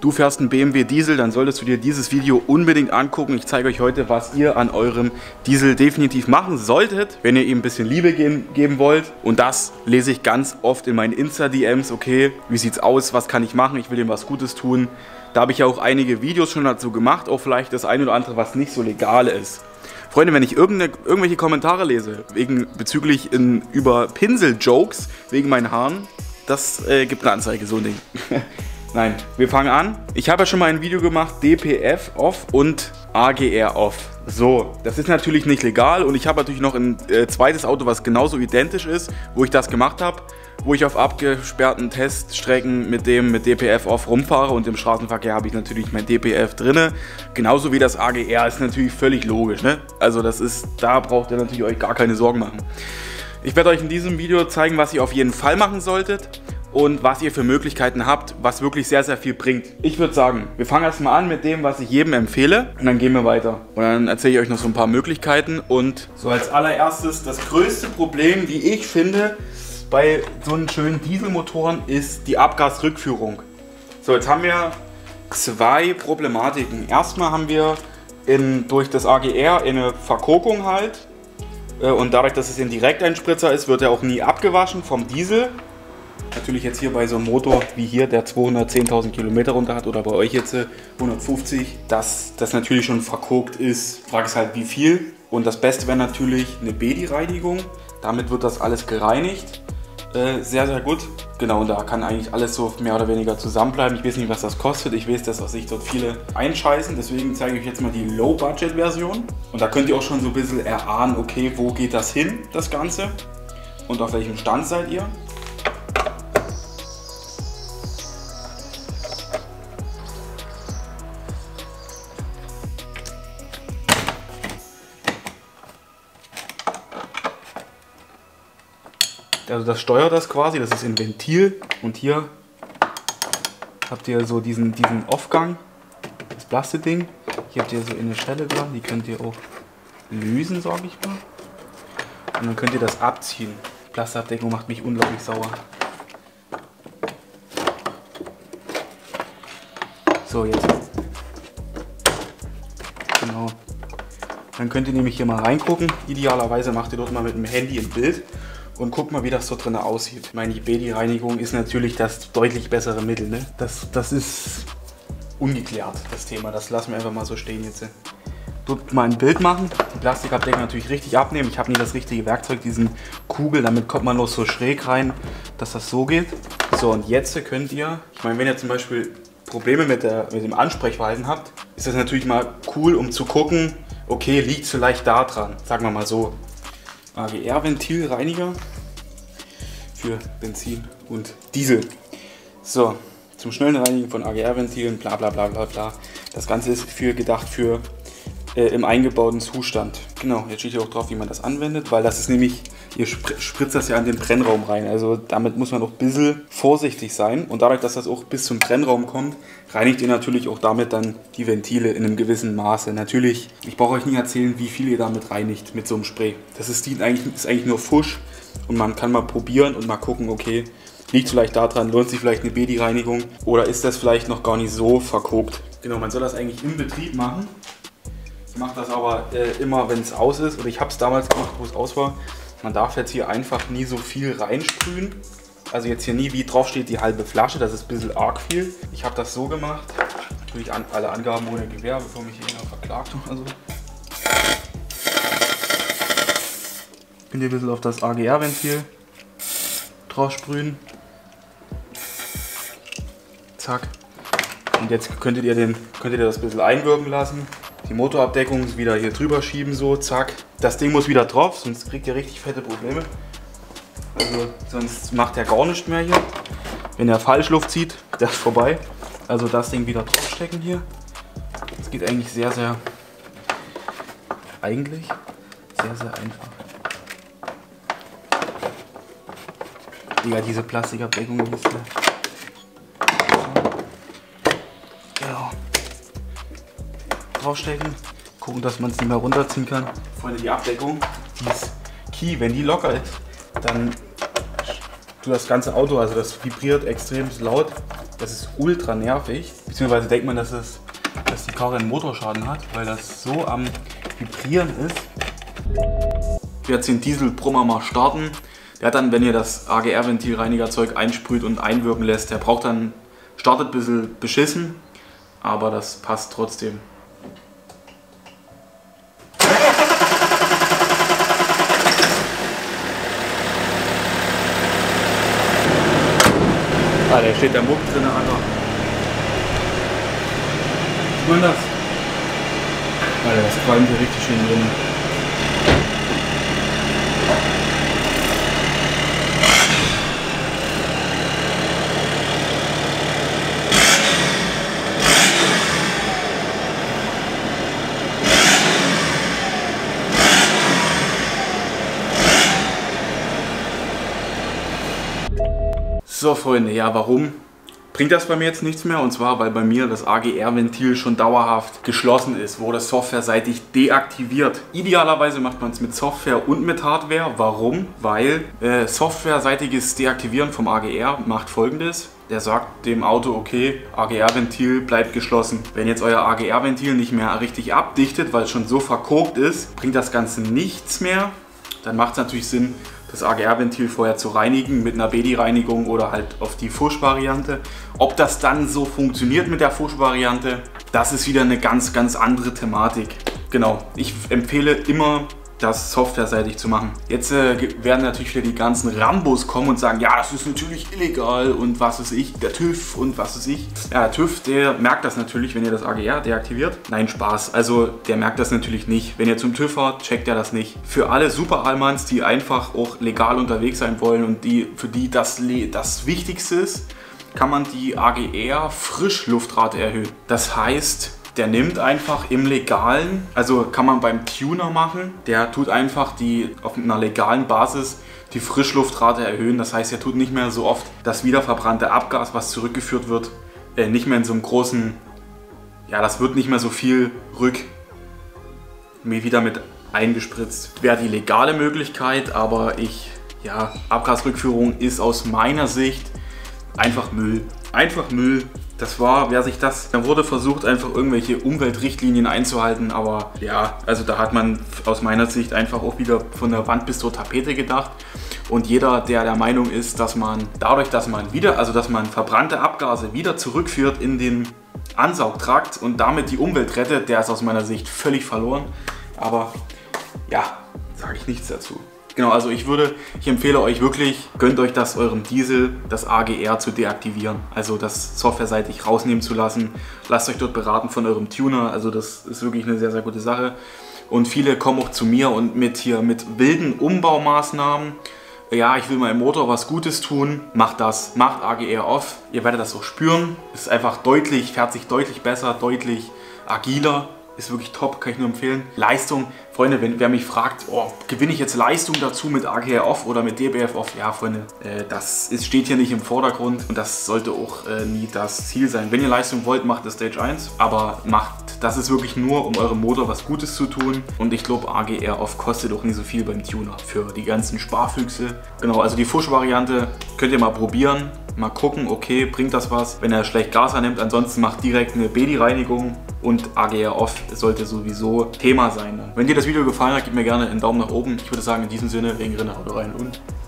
du fährst einen BMW Diesel, dann solltest du dir dieses Video unbedingt angucken. Ich zeige euch heute, was ihr an eurem Diesel definitiv machen solltet, wenn ihr ihm ein bisschen Liebe geben wollt. Und das lese ich ganz oft in meinen Insta-DMs. Okay, wie sieht's aus? Was kann ich machen? Ich will ihm was Gutes tun. Da habe ich ja auch einige Videos schon dazu gemacht, auch vielleicht das eine oder andere, was nicht so legal ist. Freunde, wenn ich irgendwelche Kommentare lese, bezüglich über Pinsel-Jokes, wegen meinen Haaren, das gibt eine Anzeige, so ein Ding. Nein, wir fangen an. Ich habe ja schon mal ein Video gemacht, DPF off und AGR off. So, das ist natürlich nicht legal und ich habe natürlich noch ein zweites Auto, was genauso identisch ist, wo ich das gemacht habe, wo ich auf abgesperrten Teststrecken mit DPF off rumfahre und im Straßenverkehr habe ich natürlich mein DPF drinne. Genauso wie das AGR, ist natürlich völlig logisch, ne? Also da braucht ihr natürlich euch gar keine Sorgen machen. Ich werde euch in diesem Video zeigen, was ihr auf jeden Fall machen solltet und was ihr für Möglichkeiten habt, was wirklich sehr, sehr viel bringt. Ich würde sagen, wir fangen erstmal an mit dem, was ich jedem empfehle und dann gehen wir weiter. Und dann erzähle ich euch noch so ein paar Möglichkeiten und so als allererstes das größte Problem, wie ich finde, bei so einen schönen Dieselmotoren ist die Abgasrückführung. So, jetzt haben wir zwei Problematiken. Erstmal haben wir durch das AGR eine Verkorkung halt und dadurch, dass es ein Direkteinspritzer ist, wird er auch nie abgewaschen vom Diesel. Natürlich jetzt hier bei so einem Motor wie hier, der 210.000 Kilometer runter hat oder bei euch jetzt 150, dass das natürlich schon verkorkt ist. Frage ist halt wie viel. Und das Beste wäre natürlich eine Bedi-Reinigung. Damit wird das alles gereinigt. Sehr, sehr gut. Genau, und da kann eigentlich alles so mehr oder weniger zusammenbleiben. Ich weiß nicht, was das kostet. Ich weiß, dass sich dort viele einscheißen. Deswegen zeige ich euch jetzt mal die Low-Budget-Version. Und da könnt ihr auch schon so ein bisschen erahnen, okay, wo geht das hin, das Ganze? Und auf welchem Stand seid ihr? Also das steuert das quasi, das ist ein Ventil und hier habt ihr so diesen Aufgang, das Plastikding. Hier habt ihr so eine Stelle dran, die könnt ihr auch lösen, sage ich mal. Und dann könnt ihr das abziehen. Die Plastikabdeckung macht mich unglaublich sauer. So, jetzt. Genau. Dann könnt ihr nämlich hier mal reingucken. Idealerweise macht ihr dort mal mit dem Handy ein Bild. Und guck mal, wie das so drin aussieht. Ich meine, die Bedi-Reinigung ist natürlich das deutlich bessere Mittel. Ne? Das ist ungeklärt, das Thema. Das lassen wir einfach mal so stehen jetzt. Dort mal ein Bild machen. Die Plastikabdeckung natürlich richtig abnehmen. Ich habe nie das richtige Werkzeug, diesen Kugel. Damit kommt man noch so schräg rein, dass das so geht. So, und jetzt könnt ihr, ich meine, wenn ihr zum Beispiel Probleme mit dem Ansprechverhalten habt, ist das natürlich mal cool, um zu gucken, okay, liegt es vielleicht da dran. Sagen wir mal so. AGR-Ventilreiniger für Benzin und Diesel. So, zum schnellen Reinigen von AGR-Ventilen, bla bla bla bla bla. Das Ganze ist gedacht für im eingebauten Zustand. Genau, jetzt steht hier auch drauf, wie man das anwendet, weil das ist nämlich, ihr spritzt das ja in den Brennraum rein. Also damit muss man auch ein bisschen vorsichtig sein. Und dadurch, dass das auch bis zum Brennraum kommt, reinigt ihr natürlich auch damit dann die Ventile in einem gewissen Maße. Natürlich, ich brauche euch nicht erzählen, wie viel ihr damit reinigt mit so einem Spray. Das ist eigentlich nur Fusch und man kann mal probieren und mal gucken, okay, liegt vielleicht daran, lohnt sich vielleicht eine Bedi-Reinigung oder ist das vielleicht noch gar nicht so verkokt. Genau, man soll das eigentlich im Betrieb machen. Ich mache das aber immer, wenn es aus ist, oder ich habe es damals gemacht, wo es aus war. Man darf jetzt hier einfach nie so viel reinsprühen. Also jetzt hier nie, wie drauf steht, die halbe Flasche, das ist ein bisschen arg viel. Ich habe das so gemacht, natürlich alle Angaben ohne Gewähr, bevor mich jemand verklagt. Also könnt ihr ein bisschen auf das AGR-Ventil drauf sprühen. Zack. Und jetzt könnt ihr das ein bisschen einwirken lassen. Die Motorabdeckung ist wieder hier drüber schieben, so, zack. Das Ding muss wieder drauf, sonst kriegt ihr richtig fette Probleme. Also sonst macht er gar nichts mehr hier. Wenn er Falschluft zieht, das ist vorbei. Also das Ding wieder draufstecken hier. Das geht eigentlich sehr, sehr einfach. Ja, diese Plastikabdeckung ist genau. Draufstecken, gucken, dass man es nicht mehr runterziehen kann. Freunde, die Abdeckung, die ist key. Wenn die locker ist, dann tut das ganze Auto, also das vibriert extrem laut. Das ist ultra nervig. Beziehungsweise denkt man, dass die Karre einen Motorschaden hat, weil das so am Vibrieren ist. Ich werde jetzt den Dieselbrummer mal starten. Der hat dann, wenn ihr das AGR-Ventilreinigerzeug einsprüht und einwirken lässt, der braucht dann, startet ein bisschen beschissen, aber das passt trotzdem. Ah, da steht der Muck drin, Alter. Sieht man das? Alter, das qualmt hier richtig schön drin. So Freunde, ja warum bringt das bei mir jetzt nichts mehr? Und zwar, weil bei mir das AGR-Ventil schon dauerhaft geschlossen ist, wurde softwareseitig deaktiviert. Idealerweise macht man es mit Software und mit Hardware. Warum? Weil softwareseitiges Deaktivieren vom AGR macht Folgendes. Der sagt dem Auto, okay, AGR-Ventil bleibt geschlossen. Wenn jetzt euer AGR-Ventil nicht mehr richtig abdichtet, weil es schon so verkorkt ist, bringt das Ganze nichts mehr. Dann macht es natürlich Sinn, das AGR-Ventil vorher zu reinigen mit einer Bedi-Reinigung oder halt auf die Fusch-Variante. Ob das dann so funktioniert mit der Fusch-Variante, das ist wieder eine ganz, ganz andere Thematik. Genau, ich empfehle immer, das softwareseitig zu machen. Jetzt werden natürlich wieder die ganzen Rambos kommen und sagen, ja, das ist natürlich illegal und was weiß ich, der TÜV und was weiß ich. Ja, der TÜV, der merkt das natürlich, wenn ihr das AGR deaktiviert. Nein, Spaß. Also der merkt das natürlich nicht. Wenn ihr zum TÜV fahrt, checkt er das nicht. Für alle Super-Allmanns, die einfach auch legal unterwegs sein wollen und für die das Wichtigste ist, kann man die AGR-Frischluftrate erhöhen. Das heißt, der nimmt einfach im Legalen, also kann man beim Tuner machen, der tut einfach auf einer legalen Basis die Frischluftrate erhöhen. Das heißt, er tut nicht mehr so oft das wiederverbrannte Abgas, was zurückgeführt wird, nicht mehr in so einem großen, ja, das wird nicht mehr so viel wieder mit eingespritzt. Wäre die legale Möglichkeit, aber Abgasrückführung ist aus meiner Sicht einfach Müll. Einfach Müll. Da wurde versucht, einfach irgendwelche Umweltrichtlinien einzuhalten, aber ja, also da hat man aus meiner Sicht einfach auch wieder von der Wand bis zur Tapete gedacht. Und jeder, der der Meinung ist, dass man dadurch, dass man verbrannte Abgase wieder zurückführt in den Ansaugtrakt und damit die Umwelt rettet, der ist aus meiner Sicht völlig verloren. Aber ja, sage ich nichts dazu. Genau, also ich empfehle euch wirklich, gönnt euch das eurem Diesel, das AGR zu deaktivieren. Also das softwareseitig rausnehmen zu lassen. Lasst euch dort beraten von eurem Tuner. Also das ist wirklich eine sehr, sehr gute Sache. Und viele kommen auch zu mir und mit wilden Umbaumaßnahmen. Ja, ich will meinem Motor was Gutes tun. Macht das, macht AGR off. Ihr werdet das auch spüren. Es ist einfach fährt sich deutlich besser, deutlich agiler. Ist wirklich top, kann ich nur empfehlen. Leistung, Freunde, wer mich fragt, gewinne ich jetzt Leistung dazu mit AGR off oder mit DBF off? Ja, Freunde, steht hier nicht im Vordergrund und das sollte auch nie das Ziel sein. Wenn ihr Leistung wollt, macht das Stage 1, aber das ist wirklich nur, um eurem Motor was Gutes zu tun. Und ich glaube, AGR off kostet auch nie so viel beim Tuner für die ganzen Sparfüchse. Genau, also die Fusch-Variante könnt ihr mal probieren. Mal gucken, okay, bringt das was, wenn er schlecht Gas annimmt. Ansonsten macht direkt eine Bedi-Reinigung und AGR off sollte sowieso Thema sein. Wenn dir das Video gefallen hat, gib mir gerne einen Daumen nach oben. Ich würde sagen, in diesem Sinne, wegen Rinne, haut rein und